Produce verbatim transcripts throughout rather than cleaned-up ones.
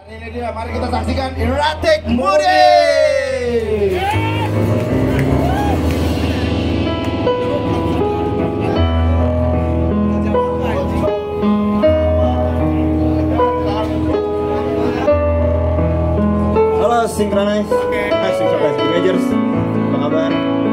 Ini dia, mari kita saksikan Erratic Mudik. Halo Synchronize, Hai Synchronize Teenagers, apa kabar?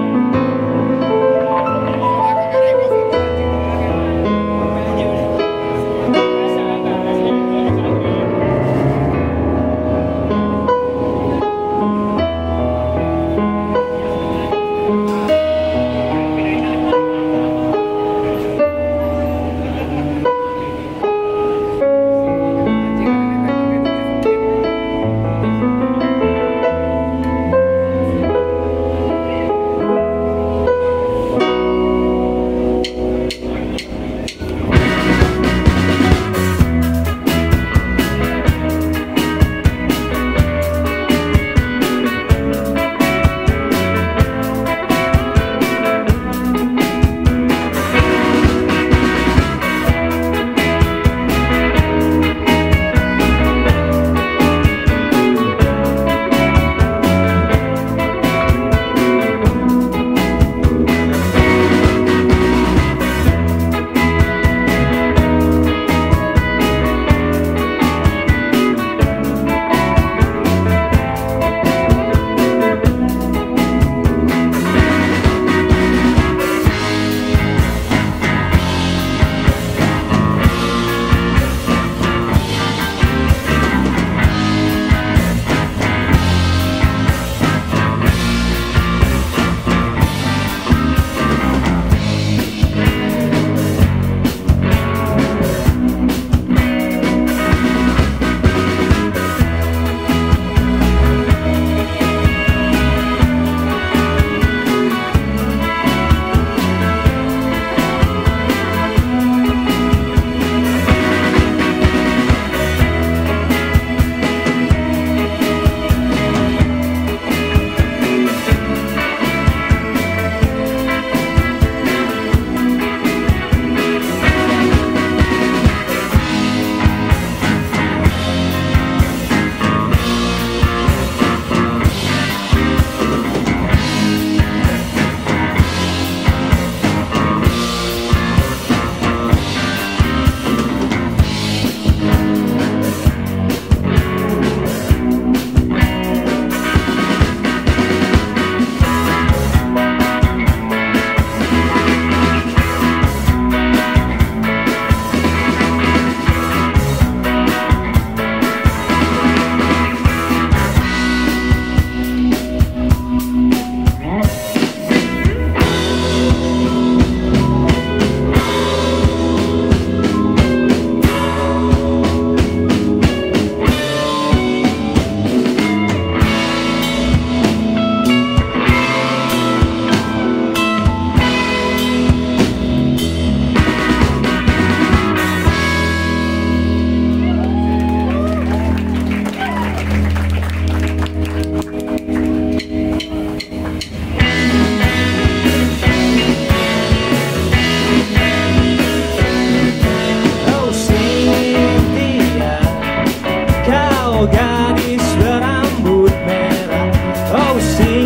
Gadis berambut merah, oh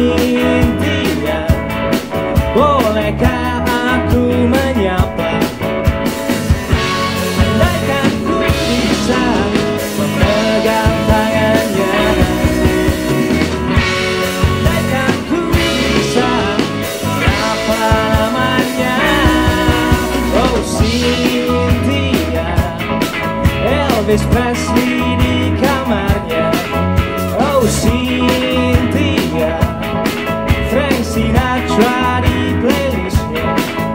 Cynthia, bolehkah aku menyapa? Andaikan ku bisa memegang tangannya, andaikan ku bisa apa namanya, oh Cynthia, Elvis Presley di kamarnya, oh Cynthia, Frank Sinatra di playlistnya.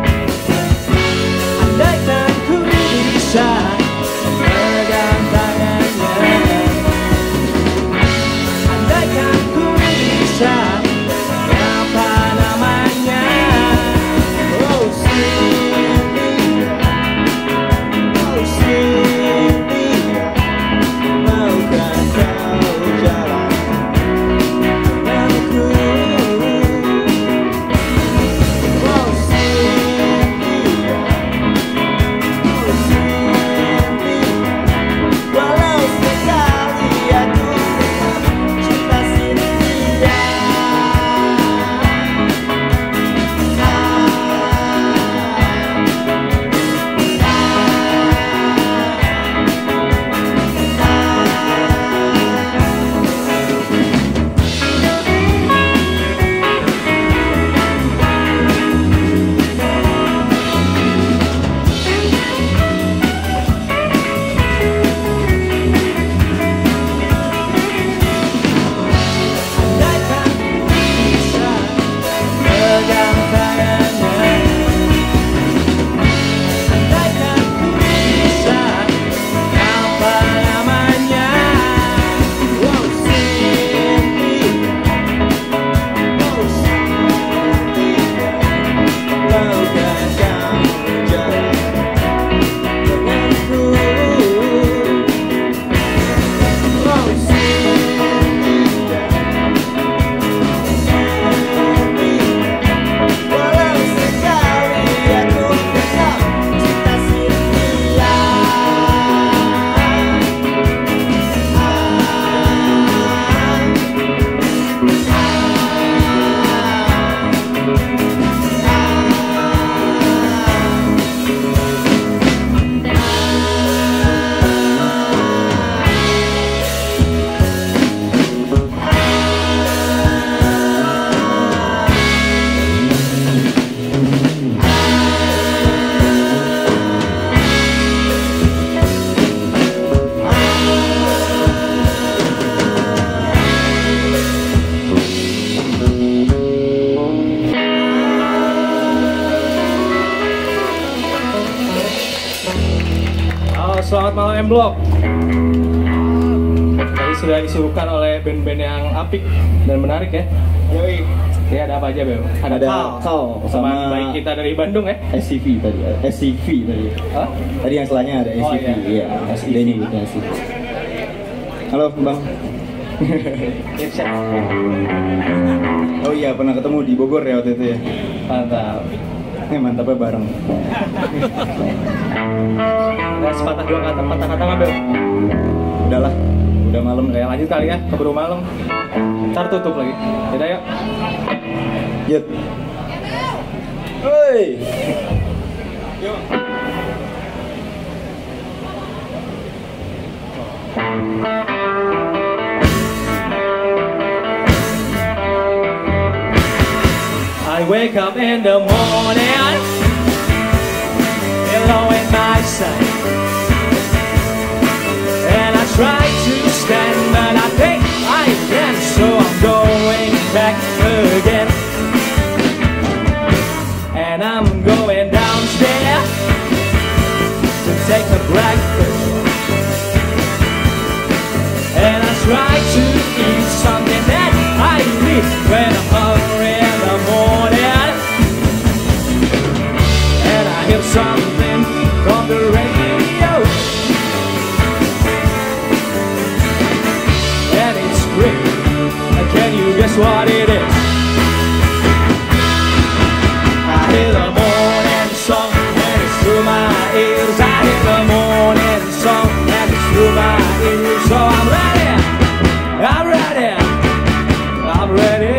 Andaikan ku bisa memegang tangannya, andaikan ku bisa apa namanya, oh Cynthia, oh Cynthia, maukah kau jalan Soal M Block. Tadi sudah disuruhkan oleh band-band yang apik dan menarik ya. Yoi. Ya ada apa aja Bel? Ada, Ada Kal Kal sama sama baik kita dari Bandung ya. S C V tadi, S C V tadi. Hah? Tadi yang selanya ada S C V, Oh, iya. iya. S C V. Dia nyebutnya S C V. Halo Bang. Irsyad. Oh iya, pernah ketemu di Bogor ya waktu itu ya. Mantap. Eh, mantapnya bareng. Nah, sepatah dua kata, patah kata nggak Bel? Udahlah, udah malam. Udah ya, lanjut kali ya, keburu malam. Ntar tutup lagi. Yaudah yuk. Yut. Hoi. I wake up in the morning, pillow in my side, and I try to stand, but I think I can, so I'm going back again, and I'm going downstairs to take a breakfast, and I try to eat something that I need when I'm hungry in the morning, and I hear something from the radio, and it's great. Can you guess what it is? I hear the morning song and it's through my ears. I hear the morning song and it's through my ears. So I'm ready, I'm ready, I'm ready.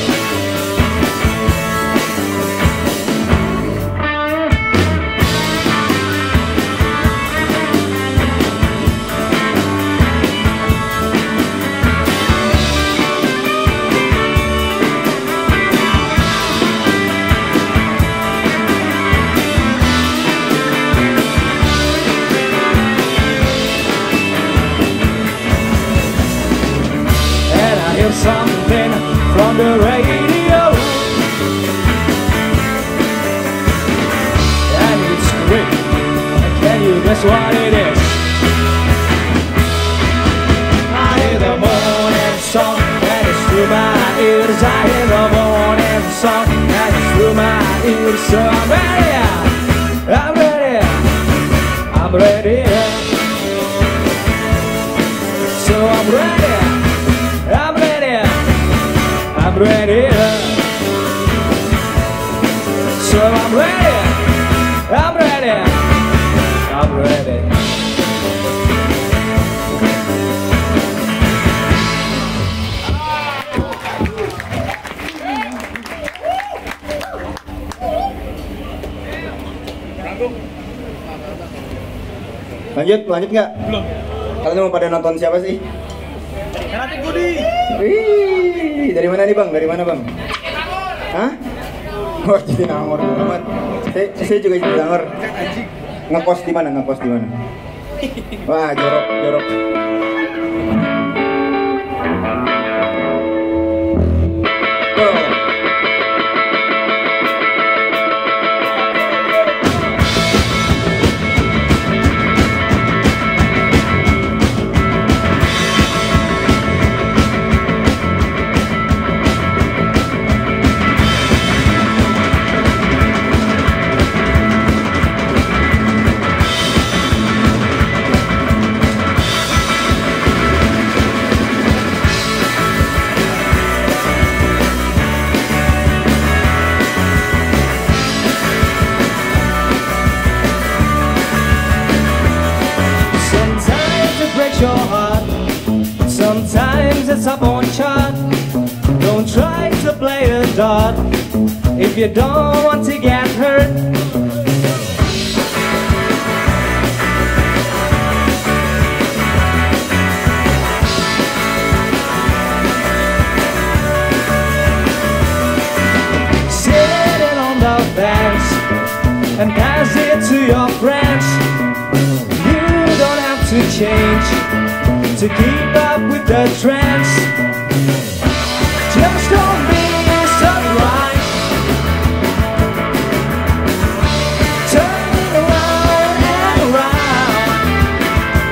Something from the radio, and it's great. Can you guess what it is? I hear the morning song and it's through my ears. I hear the morning song and it's through my ears. So I'm ready, I'm ready, I'm ready. So I'm ready, I'm ready, I'm ready. So I'm ready, I'm ready, I'm ready. Lanjut, lanjut nggak? Belum. Kalian mau pada nonton siapa sih? Nanti Budi. Wih, dari mana nih Bang? Dari mana Bang? Hah? Oh, Jatinangor banget. Saya, saya juga Jatinangor. Ngekos di mana? Ngekos di mana? Wah, jorok, jorok. Oh. Your heart. Sometimes it's up on chart. Don't try to play a dart if you don't want to get hurt. Sitting on the bench and pass it to your friends. You don't have to change to keep up with the trends. Just don't be surprised. Turn around and around.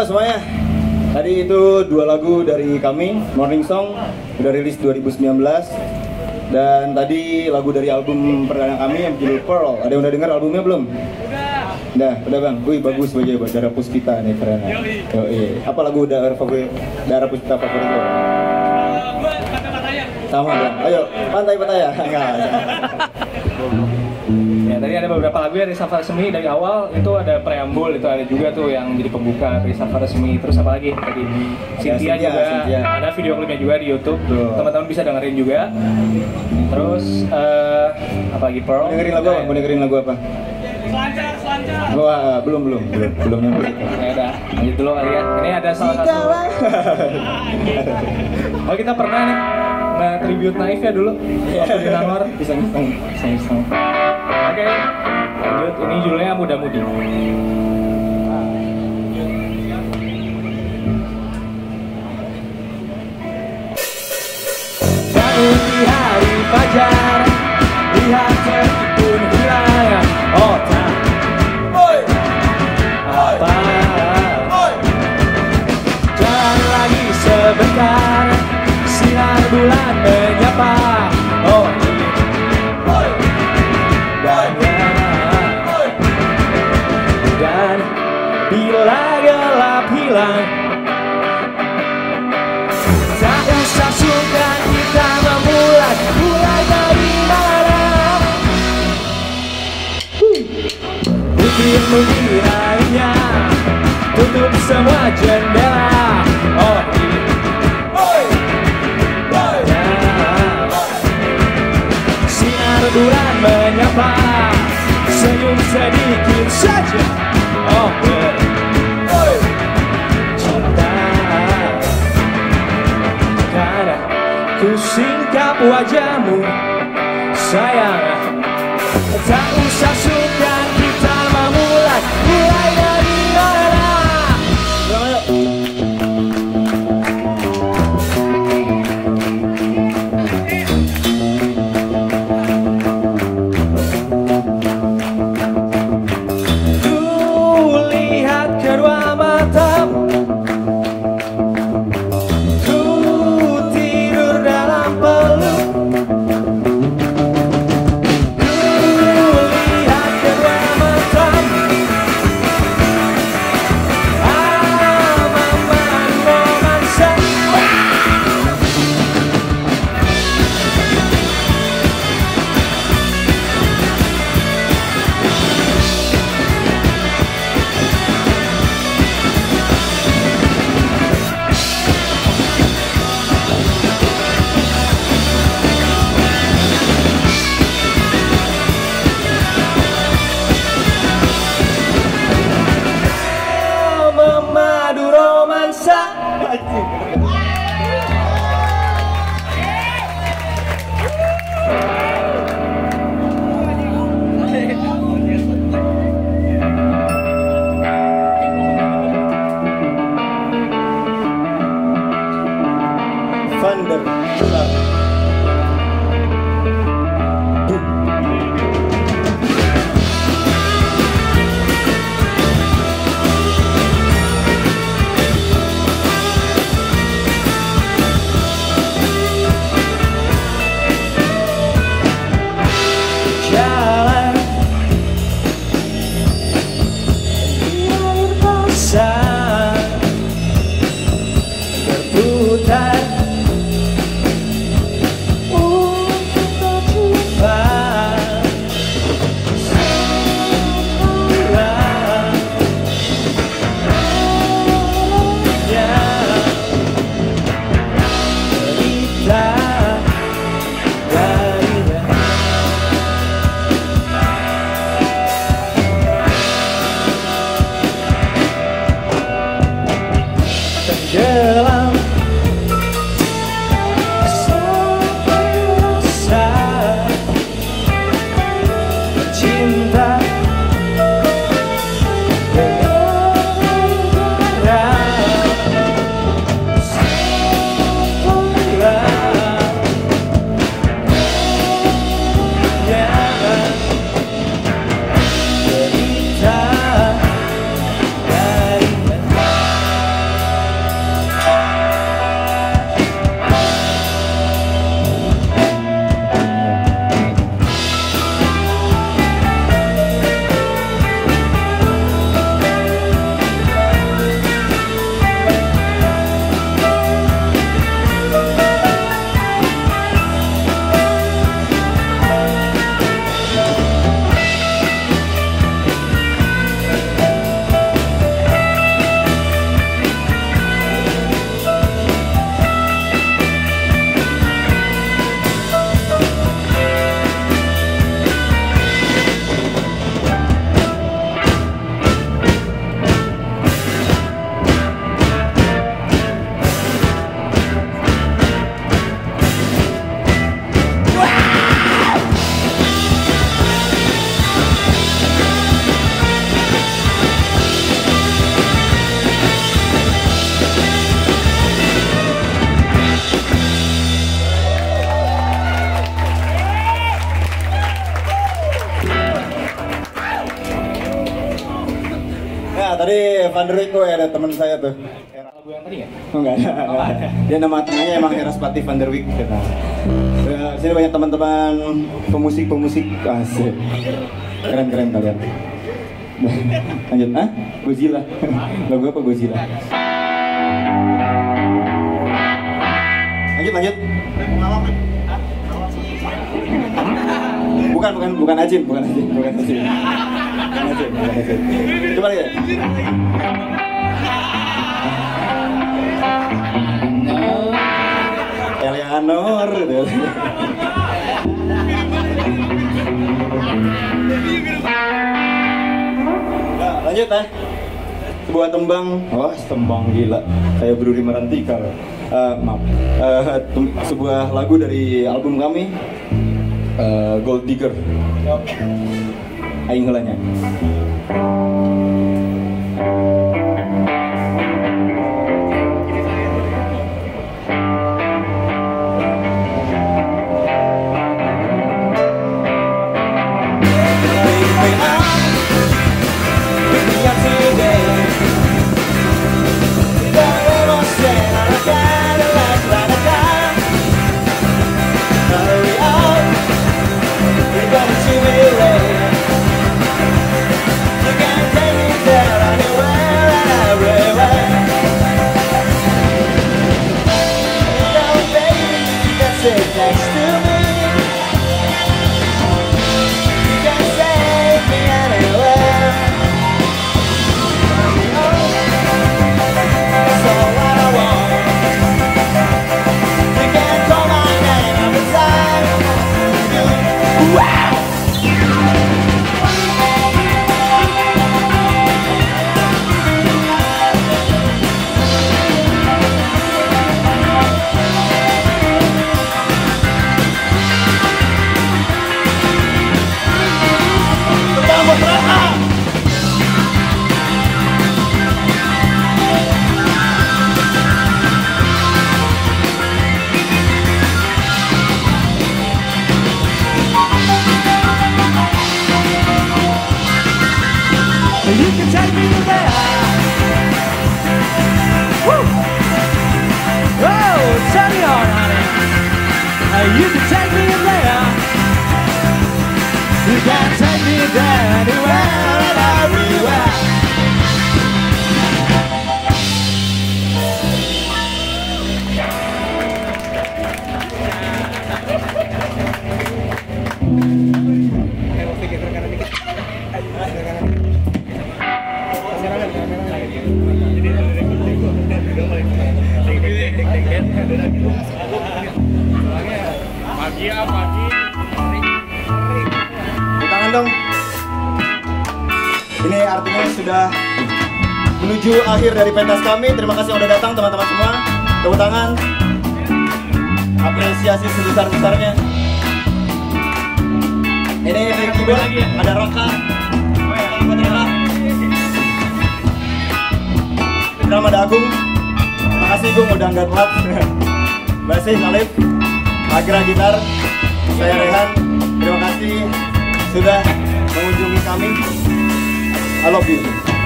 semuanya. Tadi itu dua lagu dari kami, Morning Song udah rilis dua ribu sembilan belas. Dan tadi lagu dari album perdana kami yang berjudul Pearl. Ada yang udah dengar albumnya belum? Udah. Udah, udah bang. Wih bagus aja buat Dara Puspita nih keren. Yo iya. Apa lagu Dara favorit? Dara Puspita favorit lo? Gue kata-katanya. Sama bang. Ayo, pantai Pattaya. Enggak. Ya tadi ada beberapa lagu dari Safa Resmi dari awal itu ada preambul itu ada juga tuh yang jadi pembuka dari Safa Resmi. Terus apa lagi tadi Cynthia Cynthia, juga Cynthia. ada video klipnya juga di YouTube. Tuh. Teman-teman bisa dengerin juga. Terus eh, apa lagi Pearl? Mau dengerin lagu apa? Mau dengerin lagu apa? Selancar, selancar. Wah, belum belum belum belum nyampe. Ya udah, lanjut dulu kali ya. Ini ada salah satu. Oh kita pernah nih nge-tribute Naif ya dulu. Waktu di Nangor. Bisa ngisteng. Bisa ngisteng. Oke, lanjut. Ini judulnya Muda Mudi. Bangun di hari fajar, lihat meskipun hilang. Oh tak, apa? Jalan lagi sebentar, sinar bulan menyapa. Oh dan bila gelap hilang, tak usah sungkan kita memulai. Mulai dari mana? Mungkin mengirainya, tutup semua jendela. Oh sinar bulan menyapa, senyum sedikit saja. Oh cinta, karena ku singkap wajahmu sayang. Tak usah sungkan kita memulai. Mulai dari mana? Tadi Van der Wijk, oh ya, ada teman saya tuh. Lagu yang tadi ya? Oh, enggak ada. Oh, ada. Dia nama tengahnya emang Heraspati Van der Wijk. Gitu. Ya, sini banyak teman-teman pemusik-pemusik asik. Keren-keren kalian. Lanjut, ah? Godzilla. Lagu apa Godzilla? Lanjut, lanjut. Bukan, bukan, bukan Ajin, bukan Ajin, bukan Ajin. Bukan Ajin, bukan Ajin. Coba lihat. Eleanor gitu. Nah, lanjut ya. Sebuah tembang, wah tembang gila. Kayak Bruri Marantika. Uh, maaf. Uh, tem- sebuah lagu dari album kami, uh, Gold Digger. Aing heulanya. You can take me there. Woo! Oh, turn me on, honey. Uh, you can take me there. You can take me there anywhere and everywhere. Pagi ya, pagi. Tepuk tangan dong. Ini artinya sudah menuju akhir dari pentas kami. Terima kasih yang udah datang teman-teman semua. Tepuk tangan. Apresiasi sebesar-besarnya. Ini dari keyboard ada Raka. Drum ada Agung. Terima kasih Gung udah angkat telat. Basih Alif. Agra gitar. Saya Rehan. Terima kasih sudah mengunjungi kami. I love you.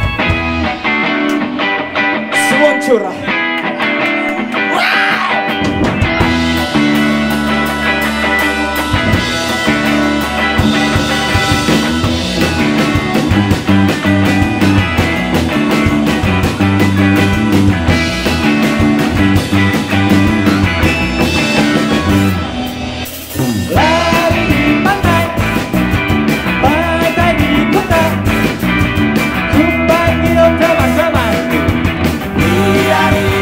Semua curah. Teman-teman,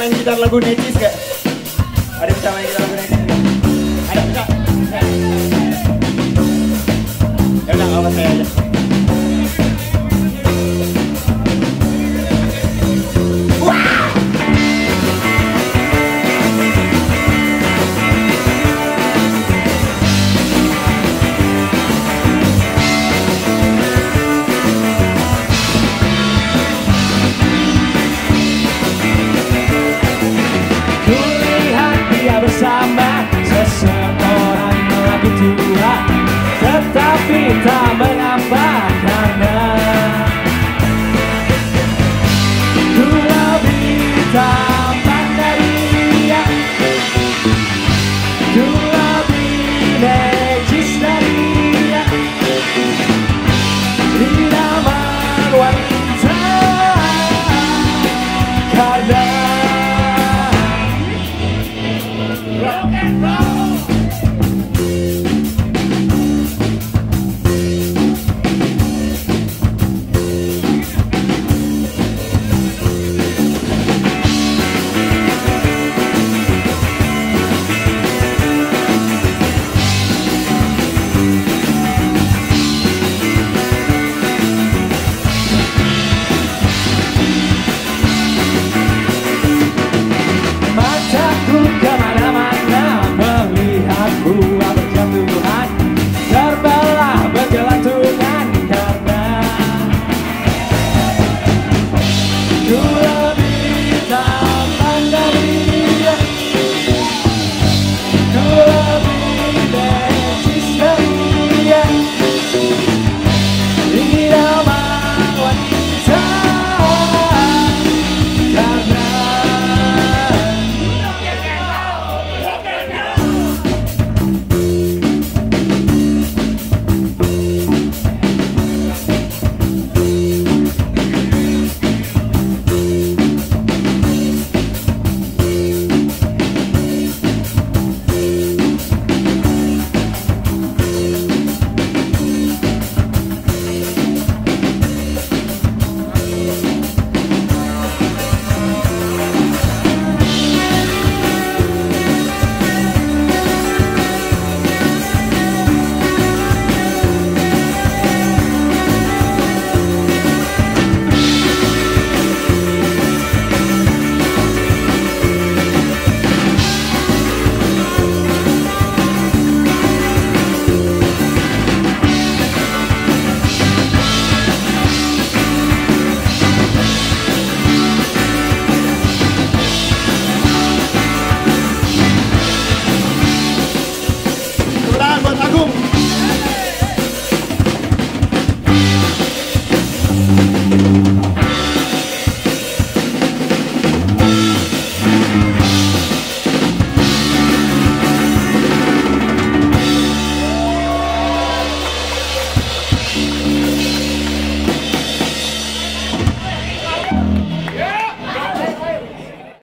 main gitar lagu Necis gak? Ada yang bisa main gitar lagu Necis gak? Ada bisa? Ya udah, nggak apa saya aja. Bersama seseorang melangit Tuhan, tetapi tak mengapa